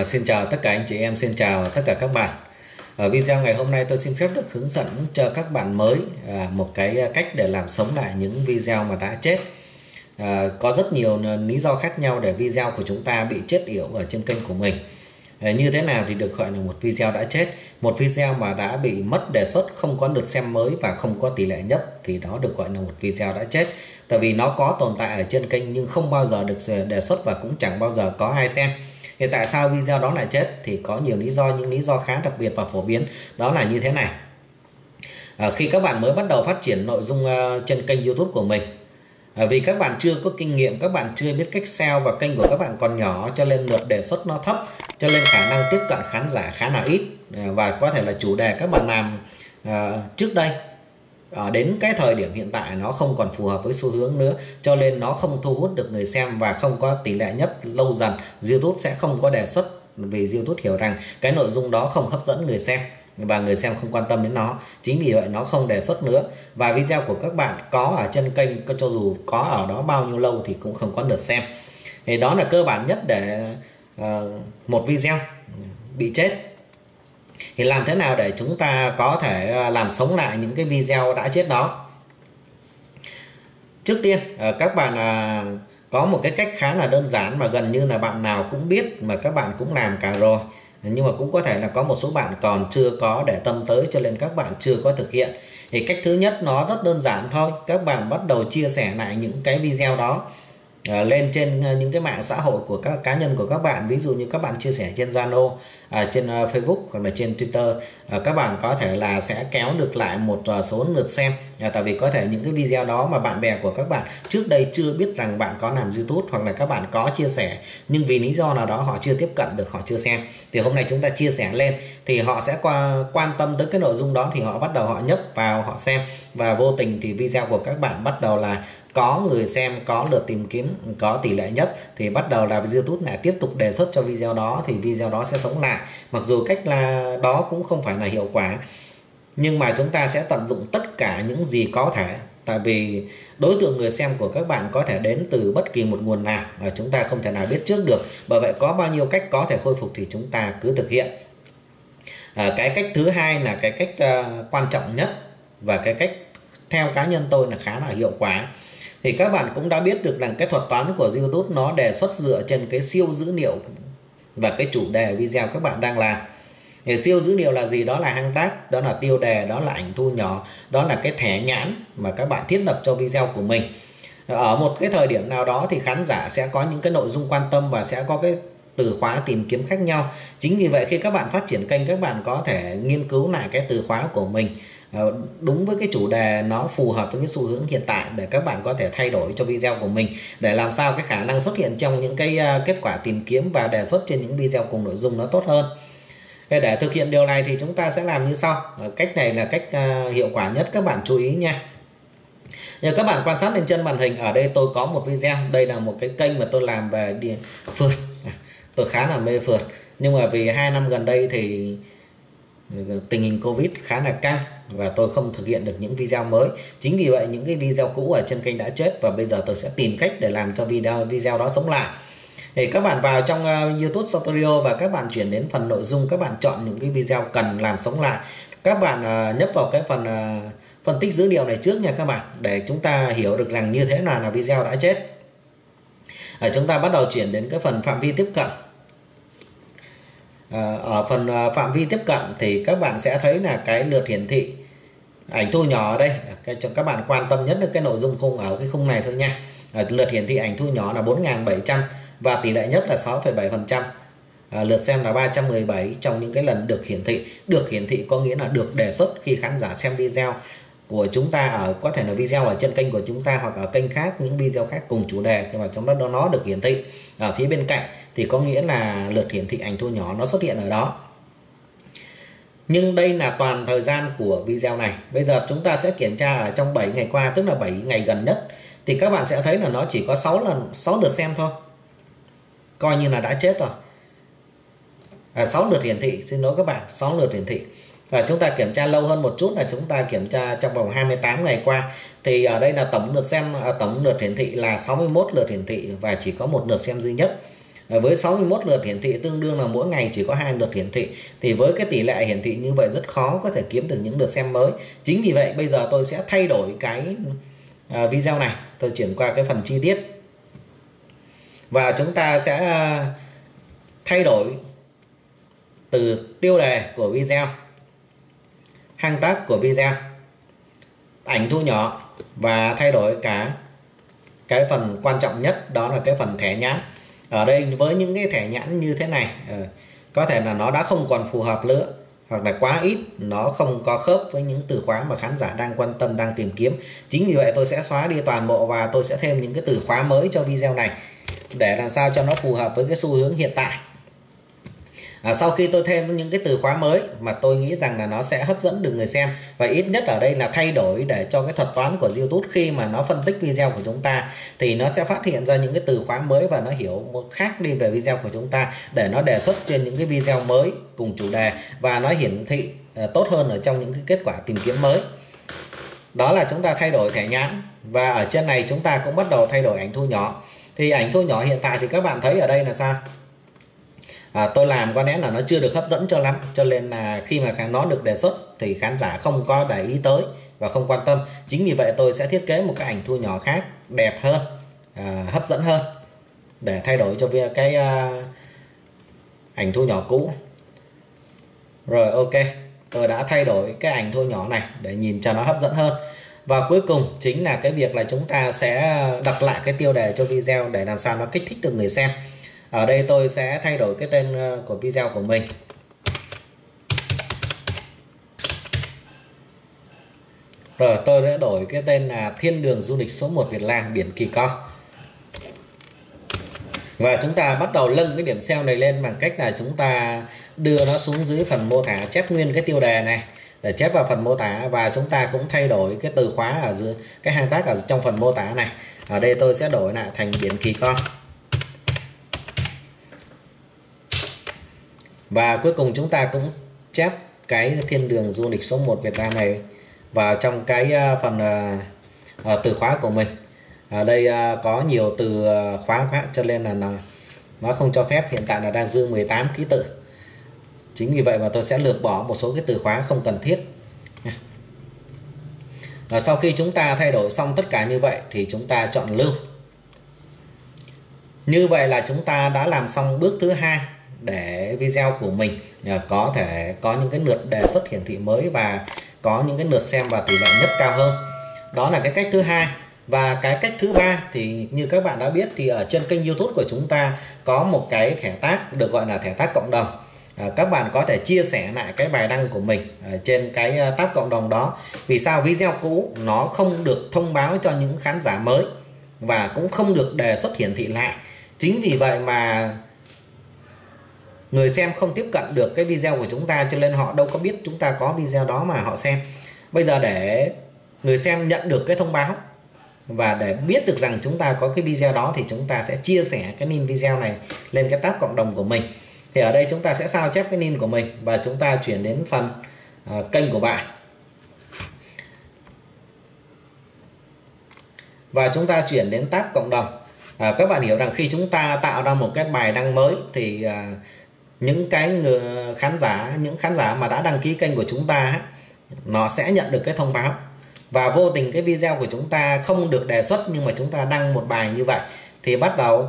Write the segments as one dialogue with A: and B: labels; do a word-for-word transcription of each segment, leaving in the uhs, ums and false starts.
A: À, xin chào tất cả anh chị em, xin chào tất cả các bạn. Ở video ngày hôm nay tôi xin phép được hướng dẫn cho các bạn mới à, một cái cách để làm sống lại những video mà đã chết. À, có rất nhiều lý do khác nhau để video của chúng ta bị chết yểu ở trên kênh của mình. À, như thế nào thì được gọi là một video đã chết? Một video mà đã bị mất đề xuất, không có lượt xem mới và không có tỷ lệ nhất thì đó được gọi là một video đã chết. Tại vì nó có tồn tại ở trên kênh nhưng không bao giờ được đề xuất và cũng chẳng bao giờ có ai xem. Thì tại sao video đó lại chết? Thì có nhiều lý do, những lý do khá đặc biệt và phổ biến đó là như thế này. À, khi các bạn mới bắt đầu phát triển nội dung uh, trên kênh YouTube của mình, à, vì các bạn chưa có kinh nghiệm, các bạn chưa biết cách ét e o và kênh của các bạn còn nhỏ cho nên lượt đề xuất nó thấp, cho nên khả năng tiếp cận khán giả khá là ít, à, và có thể là chủ đề các bạn làm uh, trước đây ở đến cái thời điểm hiện tại nó không còn phù hợp với xu hướng nữa, cho nên nó không thu hút được người xem và không có tỷ lệ nhất. Lâu dần YouTube sẽ không có đề xuất vì YouTube hiểu rằng cái nội dung đó không hấp dẫn người xem và người xem không quan tâm đến nó. Chính vì vậy nó không đề xuất nữa, và video của các bạn có ở trên kênh, cho dù có ở đó bao nhiêu lâu thì cũng không có lượt xem. Thì đó là cơ bản nhất để uh, một video bị chết. Thì làm thế nào để chúng ta có thể làm sống lại những cái video đã chết đó? Trước tiên các bạn có một cái cách khá là đơn giản mà gần như là bạn nào cũng biết, mà các bạn cũng làm cả rồi, nhưng mà cũng có thể là có một số bạn còn chưa có để tâm tới cho nên các bạn chưa có thực hiện. Thì cách thứ nhất nó rất đơn giản thôi. Các bạn bắt đầu chia sẻ lại những cái video đó À, lên trên uh, những cái mạng xã hội của các cá nhân của các bạn. Ví dụ như các bạn chia sẻ trên Zalo, uh, trên uh, Facebook hoặc là trên Twitter, uh, các bạn có thể là sẽ kéo được lại một uh, số lượt xem. uh, Tại vì có thể những cái video đó mà bạn bè của các bạn trước đây chưa biết rằng bạn có làm YouTube, hoặc là các bạn có chia sẻ nhưng vì lý do nào đó họ chưa tiếp cận được, họ chưa xem. Thì hôm nay chúng ta chia sẻ lên thì họ sẽ qua, quan tâm tới cái nội dung đó, thì họ bắt đầu họ nhấp vào họ xem, và vô tình thì video của các bạn bắt đầu là có người xem, có lượt tìm kiếm, có tỷ lệ nhất, thì bắt đầu là YouTube lại tiếp tục đề xuất cho video đó, thì video đó sẽ sống lại. Mặc dù cách là đó cũng không phải là hiệu quả, nhưng mà chúng ta sẽ tận dụng tất cả những gì có thể. Tại vì đối tượng người xem của các bạn có thể đến từ bất kỳ một nguồn nào mà chúng ta không thể nào biết trước được. Bởi vậy có bao nhiêu cách có thể khôi phục thì chúng ta cứ thực hiện. à, Cái cách thứ hai là cái cách uh, quan trọng nhất, và cái cách theo cá nhân tôi là khá là hiệu quả. Thì các bạn cũng đã biết được rằng cái thuật toán của YouTube nó đề xuất dựa trên cái siêu dữ liệu và cái chủ đề video các bạn đang làm. Thì siêu dữ liệu là gì? Đó là hang tag, đó là tiêu đề, đó là ảnh thu nhỏ, đó là cái thẻ nhãn mà các bạn thiết lập cho video của mình. Ở một cái thời điểm nào đó thì khán giả sẽ có những cái nội dung quan tâm và sẽ có cái từ khóa tìm kiếm khác nhau. Chính vì vậy khi các bạn phát triển kênh, các bạn có thể nghiên cứu lại cái từ khóa của mình đúng với cái chủ đề nó phù hợp với cái xu hướng hiện tại, để các bạn có thể thay đổi cho video của mình, để làm sao cái khả năng xuất hiện trong những cái kết quả tìm kiếm và đề xuất trên những video cùng nội dung nó tốt hơn. Để thực hiện điều này thì chúng ta sẽ làm như sau. Cách này là cách hiệu quả nhất, các bạn chú ý nha. Nhờ các bạn quan sát lên trên màn hình, ở đây tôi có một video. Đây là một cái kênh mà tôi làm về đi phượt. Tôi khá là mê phượt, nhưng mà vì hai năm gần đây thì tình hình Covid khá là căng và tôi không thực hiện được những video mới. Chính vì vậy những cái video cũ ở trên kênh đã chết, và bây giờ tôi sẽ tìm cách để làm cho video video đó sống lại. Thì các bạn vào trong uh, YouTube Studio và các bạn chuyển đến phần nội dung, các bạn chọn những cái video cần làm sống lại. Các bạn uh, nhấp vào cái phần uh, phân tích dữ liệu này trước nha các bạn, để chúng ta hiểu được rằng như thế nào là video đã chết. Ở chúng ta bắt đầu chuyển đến cái phần phạm vi tiếp cận. Ở phần phạm vi tiếp cận thì các bạn sẽ thấy là cái lượt hiển thị ảnh thu nhỏ ở đây. Cái cho các bạn quan tâm nhất là cái nội dung khung ở cái khung này thôi nha. Lượt hiển thị ảnh thu nhỏ là bốn nghìn bảy trăm và tỷ lệ nhất là sáu phẩy bảy phần trăm. Lượt xem là ba trăm mười bảy trong những cái lần được hiển thị. Được hiển thị có nghĩa là được đề xuất khi khán giả xem video của chúng ta, ở có thể là video ở trên kênh của chúng ta hoặc ở kênh khác, những video khác cùng chủ đề, và trong đó nó được hiển thị ở phía bên cạnh thì có nghĩa là lượt hiển thị ảnh thu nhỏ nó xuất hiện ở đó. Nhưng đây là toàn thời gian của video này. Bây giờ chúng ta sẽ kiểm tra ở trong bảy ngày qua, tức là bảy ngày gần nhất, thì các bạn sẽ thấy là nó chỉ có sáu lần sáu lượt xem thôi, coi như là đã chết rồi. à, sáu lượt hiển thị, xin lỗi các bạn, sáu lượt hiển thị. Và chúng ta kiểm tra lâu hơn một chút là chúng ta kiểm tra trong vòng hai mươi tám ngày qua, thì ở đây là tổng lượt xem, à, tổng lượt hiển thị là sáu mươi mốt lượt hiển thị và chỉ có một lượt xem duy nhất. với sáu mươi mốt lượt hiển thị tương đương là mỗi ngày chỉ có hai lượt hiển thị, thì với cái tỷ lệ hiển thị như vậy rất khó có thể kiếm được những lượt xem mới. Chính vì vậy bây giờ tôi sẽ thay đổi cái video này, tôi chuyển qua cái phần chi tiết và chúng ta sẽ thay đổi từ tiêu đề của video, hashtag của video, ảnh thu nhỏ và thay đổi cả cái phần quan trọng nhất, đó là cái phần thẻ nhãn. Ở đây với những cái thẻ nhãn như thế này có thể là nó đã không còn phù hợp nữa, hoặc là quá ít, nó không có khớp với những từ khóa mà khán giả đang quan tâm, đang tìm kiếm. Chính vì vậy tôi sẽ xóa đi toàn bộ và tôi sẽ thêm những cái từ khóa mới cho video này để làm sao cho nó phù hợp với cái xu hướng hiện tại. À, sau khi tôi thêm những cái từ khóa mới mà tôi nghĩ rằng là nó sẽ hấp dẫn được người xem, và ít nhất ở đây là thay đổi để cho cái thuật toán của YouTube khi mà nó phân tích video của chúng ta thì nó sẽ phát hiện ra những cái từ khóa mới và nó hiểu một khác đi về video của chúng ta để nó đề xuất trên những cái video mới cùng chủ đề và nó hiển thị uh, tốt hơn ở trong những cái kết quả tìm kiếm mới. Đó là chúng ta thay đổi thẻ nhãn, và ở trên này chúng ta cũng bắt đầu thay đổi ảnh thu nhỏ. Thì ảnh thu nhỏ hiện tại thì các bạn thấy ở đây là sao? À, tôi làm có lẽ là nó chưa được hấp dẫn cho lắm, cho nên là khi mà nó được đề xuất thì khán giả không có để ý tới và không quan tâm. Chính vì vậy tôi sẽ thiết kế một cái ảnh thu nhỏ khác đẹp hơn, à, hấp dẫn hơn để thay đổi cho cái uh, ảnh thu nhỏ cũ. Rồi ok, tôi đã thay đổi cái ảnh thu nhỏ này để nhìn cho nó hấp dẫn hơn. Và cuối cùng chính là cái việc là chúng ta sẽ đặt lại cái tiêu đề cho video để làm sao nó kích thích được người xem. Ở đây tôi sẽ thay đổi cái tên của video của mình. Rồi tôi đã đổi cái tên là Thiên đường du lịch số một Việt Nam biển Kỳ Co. Và chúng ta bắt đầu nâng cái điểm ét e o này lên bằng cách là chúng ta đưa nó xuống dưới phần mô tả, chép nguyên cái tiêu đề này để chép vào phần mô tả, và chúng ta cũng thay đổi cái từ khóa ở dưới cái hashtag ở trong phần mô tả này. Ở đây tôi sẽ đổi lại thành biển Kỳ Co. Và cuối cùng chúng ta cũng chép cái thiên đường du lịch số một Việt Nam này vào trong cái phần uh, từ khóa của mình. Ở đây uh, có nhiều từ khóa quá cho nên là nó, nó không cho phép, hiện tại là đang dư mười tám ký tự. Chính vì vậy mà tôi sẽ lược bỏ một số cái từ khóa không cần thiết. Và sau khi chúng ta thay đổi xong tất cả như vậy thì chúng ta chọn lưu. Như vậy là chúng ta đã làm xong bước thứ hai để video của mình có thể có những cái lượt đề xuất hiển thị mới và có những cái lượt xem và tỷ lệ nhất cao hơn. Đó là cái cách thứ hai. Và cái cách thứ ba thì như các bạn đã biết thì ở trên kênh YouTube của chúng ta có một cái thẻ tag được gọi là thẻ tag cộng đồng. À, các bạn có thể chia sẻ lại cái bài đăng của mình ở trên cái tab cộng đồng đó. Vì sao? Video cũ nó không được thông báo cho những khán giả mới và cũng không được đề xuất hiển thị lại. Chính vì vậy mà người xem không tiếp cận được cái video của chúng ta, cho nên họ đâu có biết chúng ta có video đó mà họ xem. Bây giờ để người xem nhận được cái thông báo và để biết được rằng chúng ta có cái video đó thì chúng ta sẽ chia sẻ cái link video này lên cái tab cộng đồng của mình. Thì ở đây chúng ta sẽ sao chép cái link của mình và chúng ta chuyển đến phần uh, kênh của bạn. Và chúng ta chuyển đến tab cộng đồng. À, các bạn hiểu rằng khi chúng ta tạo ra một cái bài đăng mới thì uh, những cái người khán giả, những khán giả mà đã đăng ký kênh của chúng ta nó sẽ nhận được cái thông báo. Và vô tình cái video của chúng ta không được đề xuất nhưng mà chúng ta đăng một bài như vậy thì bắt đầu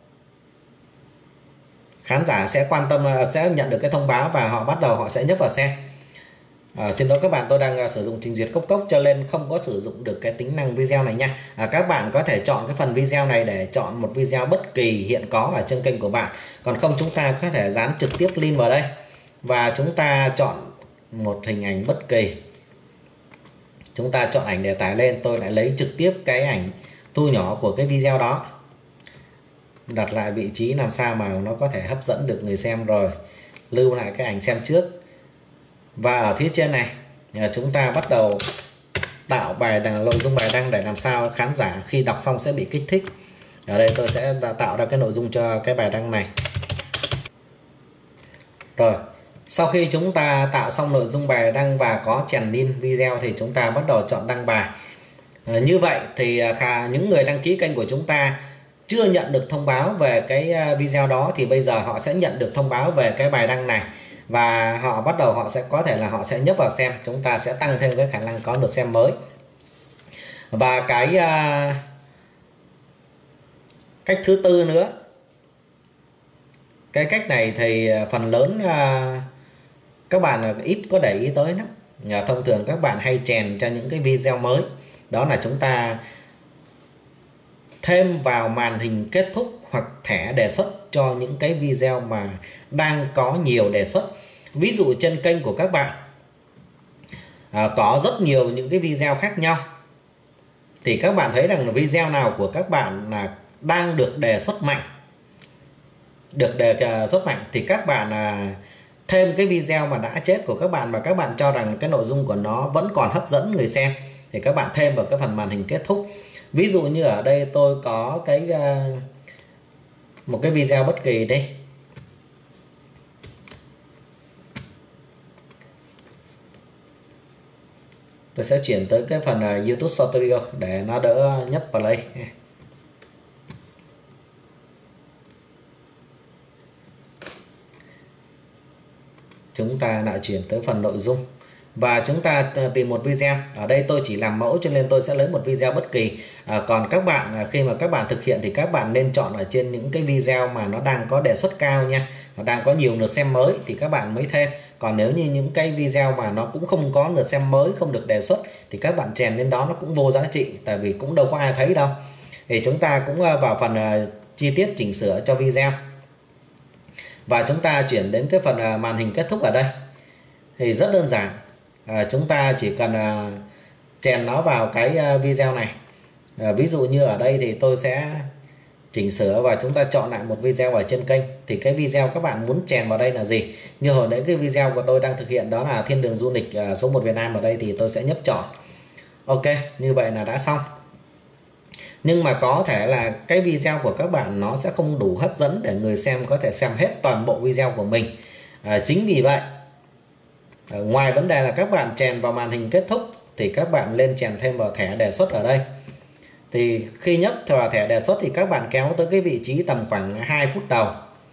A: khán giả sẽ quan tâm, sẽ nhận được cái thông báo và họ bắt đầu họ sẽ nhấp vào xem. À, xin lỗi các bạn, tôi đang sử dụng trình duyệt cốc cốc cho nên không có sử dụng được cái tính năng video này nha. À, các bạn có thể chọn cái phần video này để chọn một video bất kỳ hiện có ở trên kênh của bạn. Còn không chúng ta có thể dán trực tiếp link vào đây và chúng ta chọn một hình ảnh bất kỳ. Chúng ta chọn ảnh để tải lên, tôi lại lấy trực tiếp cái ảnh thu nhỏ của cái video đó, đặt lại vị trí làm sao mà nó có thể hấp dẫn được người xem, rồi lưu lại cái ảnh xem trước. Và ở phía trên này chúng ta bắt đầu tạo bài đăng, nội dung bài đăng để làm sao khán giả khi đọc xong sẽ bị kích thích. Ở đây tôi sẽ tạo ra cái nội dung cho cái bài đăng này. Rồi sau khi chúng ta tạo xong nội dung bài đăng và có chèn link video thì chúng ta bắt đầu chọn đăng bài. À, như vậy thì khả những người đăng ký kênh của chúng ta chưa nhận được thông báo về cái video đó thì bây giờ họ sẽ nhận được thông báo về cái bài đăng này, và họ bắt đầu họ sẽ có thể là họ sẽ nhấp vào xem. Chúng ta sẽ tăng thêm cái khả năng có lượt xem mới. Và cái uh, cách thứ tư nữa, cái cách này thì phần lớn uh, các bạn ít có để ý tới lắm. Thông thường các bạn hay chèn cho những cái video mới, đó là chúng ta thêm vào màn hình kết thúc hoặc thẻ đề xuất cho những cái video mà đang có nhiều đề xuất. Ví dụ trên kênh của các bạn à, có rất nhiều những cái video khác nhau, thì các bạn thấy rằng là video nào của các bạn là đang được đề xuất mạnh, được đề xuất mạnh thì các bạn à, thêm cái video mà đã chết của các bạn mà các bạn cho rằng cái nội dung của nó vẫn còn hấp dẫn người xem, thì các bạn thêm vào cái phần màn hình kết thúc. Ví dụ như ở đây tôi có cái uh, một cái video bất kỳ đây, tôi sẽ chuyển tới cái phần uh, YouTube Short Video để nó đỡ nhấp play. Chúng ta lại chuyển tới phần nội dung và chúng ta tìm một video. Ở đây tôi chỉ làm mẫu cho nên tôi sẽ lấy một video bất kỳ. À, còn các bạn khi mà các bạn thực hiện thì các bạn nên chọn ở trên những cái video mà nó đang có đề xuất cao nha, nó đang có nhiều lượt xem mới thì các bạn mới thêm. Còn nếu như những cái video mà nó cũng không có lượt xem mới, không được đề xuất thì các bạn chèn lên đó nó cũng vô giá trị, tại vì cũng đâu có ai thấy đâu. Thì chúng ta cũng vào phần uh, chi tiết chỉnh sửa cho video. Và chúng ta chuyển đến cái phần uh, màn hình kết thúc ở đây. Thì rất đơn giản. À, chúng ta chỉ cần uh, chèn nó vào cái uh, video này. À, ví dụ như ở đây thì tôi sẽ chỉnh sửa và chúng ta chọn lại một video ở trên kênh. Thì cái video các bạn muốn chèn vào đây là gì? Như hồi nãy cái video của tôi đang thực hiện đó là thiên đường du lịch uh, số một Việt Nam, ở đây thì tôi sẽ nhấp chọn. Ok, như vậy là đã xong. Nhưng mà có thể là cái video của các bạn nó sẽ không đủ hấp dẫn để người xem có thể xem hết toàn bộ video của mình. À, chính vì vậy, ngoài vấn đề là các bạn chèn vào màn hình kết thúc thì các bạn lên chèn thêm vào thẻ đề xuất ở đây. Thì khi nhấp vào thẻ đề xuất thì các bạn kéo tới cái vị trí tầm khoảng hai phút đầu.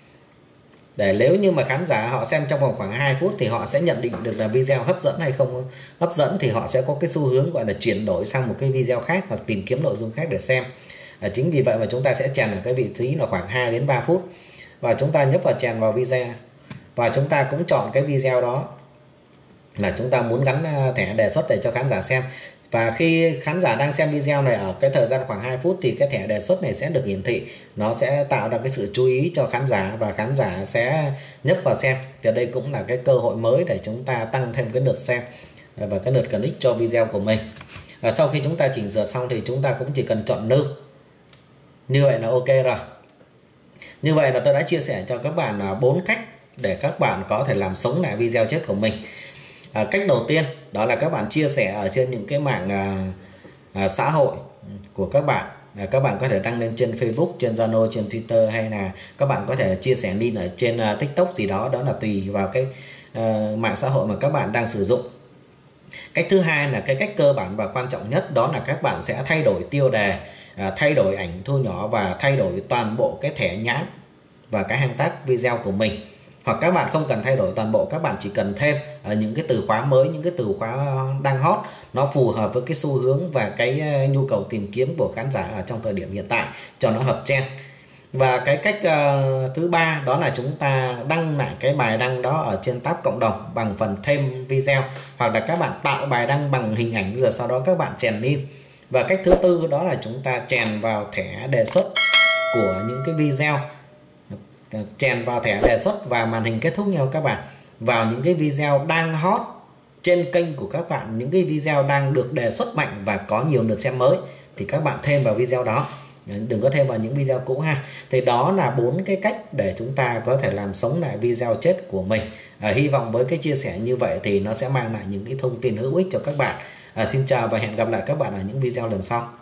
A: Để nếu như mà khán giả họ xem trong vòng khoảng hai phút thì họ sẽ nhận định được là video hấp dẫn hay không hấp dẫn, thì họ sẽ có cái xu hướng gọi là chuyển đổi sang một cái video khác hoặc tìm kiếm nội dung khác để xem. À, chính vì vậy mà chúng ta sẽ chèn ở cái vị trí là khoảng hai đến ba phút. Và chúng ta nhấp vào chèn vào video. Và chúng ta cũng chọn cái video đó mà chúng ta muốn gắn thẻ đề xuất để cho khán giả xem. Và khi khán giả đang xem video này ở cái thời gian khoảng hai phút thì cái thẻ đề xuất này sẽ được hiển thị. Nó sẽ tạo ra cái sự chú ý cho khán giả và khán giả sẽ nhấp vào xem. Thì đây cũng là cái cơ hội mới để chúng ta tăng thêm cái lượt xem và cái lượt click cho video của mình. Và sau khi chúng ta chỉnh sửa xong thì chúng ta cũng chỉ cần chọn lưu. Như vậy là ok rồi. Như vậy là tôi đã chia sẻ cho các bạn bốn cách để các bạn có thể làm sống lại video chết của mình. À, cách đầu tiên đó là các bạn chia sẻ ở trên những cái mạng à, à, xã hội của các bạn. À, các bạn có thể đăng lên trên Facebook, trên Zalo, trên Twitter, hay là các bạn có thể chia sẻ link ở trên uh, TikTok gì đó, đó là tùy vào cái uh, mạng xã hội mà các bạn đang sử dụng. Cách thứ hai là cái cách cơ bản và quan trọng nhất, đó là các bạn sẽ thay đổi tiêu đề, uh, thay đổi ảnh thu nhỏ và thay đổi toàn bộ cái thẻ nhãn và cái hashtag video của mình. Hoặc các bạn không cần thay đổi toàn bộ, các bạn chỉ cần thêm ở những cái từ khóa mới, những cái từ khóa đang hot, nó phù hợp với cái xu hướng và cái nhu cầu tìm kiếm của khán giả ở trong thời điểm hiện tại cho nó hợp trend. Và cái cách uh, thứ ba đó là chúng ta đăng lại cái bài đăng đó ở trên tab cộng đồng bằng phần thêm video, hoặc là các bạn tạo bài đăng bằng hình ảnh rồi sau đó các bạn chèn in. Và cách thứ tư đó là chúng ta chèn vào thẻ đề xuất của những cái video, chèn vào thẻ đề xuất và màn hình kết thúc nhau các bạn, vào những cái video đang hot trên kênh của các bạn, những cái video đang được đề xuất mạnh và có nhiều lượt xem mới thì các bạn thêm vào video đó, đừng có thêm vào những video cũ ha. Thì đó là bốn cái cách để chúng ta có thể làm sống lại video chết của mình. À, hy vọng với cái chia sẻ như vậy thì nó sẽ mang lại những cái thông tin hữu ích cho các bạn. À, xin chào và hẹn gặp lại các bạn ở những video lần sau.